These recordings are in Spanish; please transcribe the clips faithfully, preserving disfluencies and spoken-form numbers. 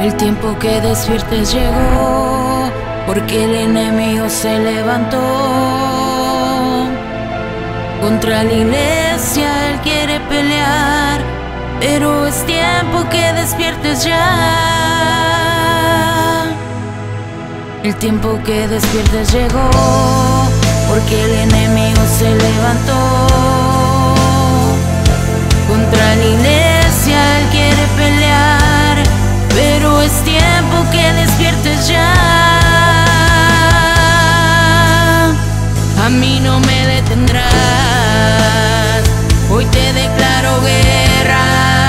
El tiempo que despiertes llegó, porque el enemigo se levantó. Contra la iglesia él quiere pelear, pero es tiempo que despiertes ya. El tiempo que despiertes llegó, porque el enemigo se levantó. Contra la iglesia él quiere pelear, pero es tiempo que despiertes ya. A mí no me detendrás, hoy te declaro guerra.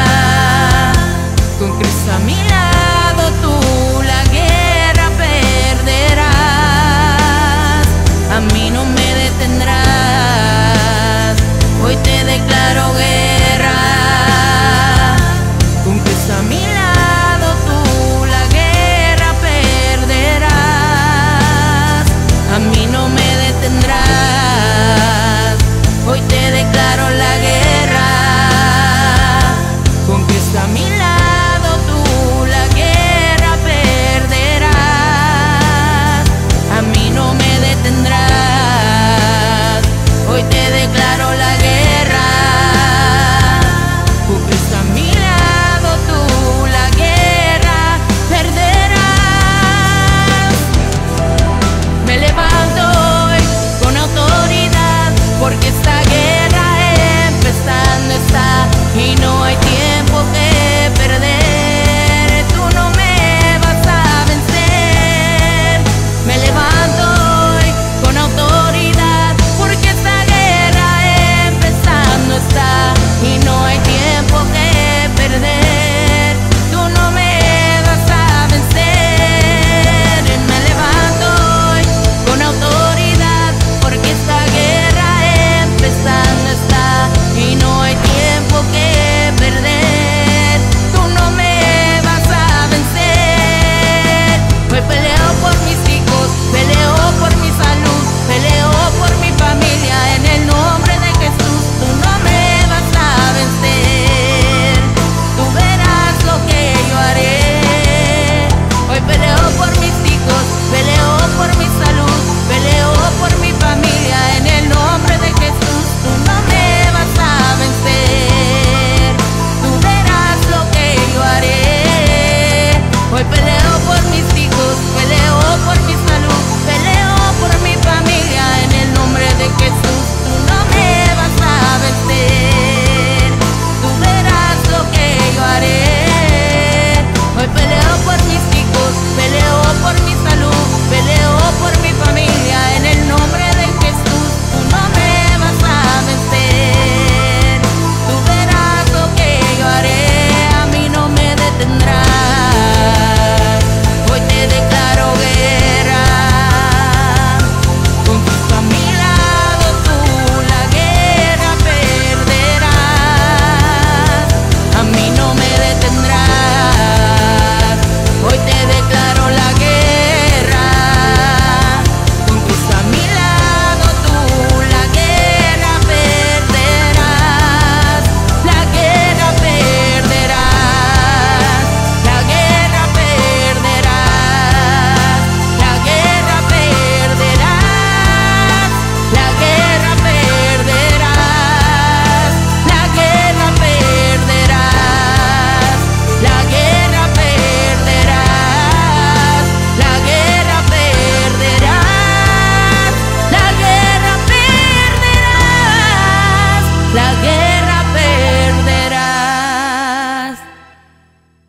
Con Cristo a mi lado tú la guerra perderás. A mí no me detendrás, hoy te declaro guerra. Con Cristo a mi lado tú la guerra perderás. A mí no me detendrás, hoy te declaro la guerra. Con Cristo a mi lado tú la guerra perderás. A mí no me detendrás, hoy te declaro la guerra. Con Cristo a mi lado tú la guerra perderás. Me levanto hoy con autoridad, porque esta guerra empezando está y no hay tiempo que perder. Tú no me vas a vencer. Me levanto hoy con autoridad, porque esta guerra empezando está y no hay tiempo que perder. Tú no me vas a vencer. Me levanto hoy con autoridad, porque esta guerra empezando está y no hay tiempo que perder. Tú no me vas a vencer. Hoy peleo por mis hijos, peleo por mi salud, peleo por mi familia en el nombre de Jesús. Tú no me vas a vencer, tú verás lo que yo haré. Hoy peleo por mis hijos, peleo por mi salud, peleo por mi familia en el nombre de Jesús. Tú no me vas a vencer, tú verás lo que yo haré. Hoy peleo por mis hijos, peleo por mi salud, peleo por mi familia en el nombre de Jesús. Tú no me vas a vencer, tú verás lo que yo haré. Hoy peleo por mis hijos, peleo por mi salud, peleo por mi familia en el nombre de Jesús. Tú no me vas a vencer, tú verás lo que yo haré. A mí no me detendrás, hoy te declaro guerra. Con Cristo a mi lado tú la guerra perderás. A mí no me detendrás, hoy te declaro la guerra. Con Cristo a mi lado tú la guerra perderás. La guerra perderás, la guerra perderás, la guerra perderás, la guerra perderás, la guerra perderás, la guerra perderás, la guerra perderás, la guerra perderás, la guerra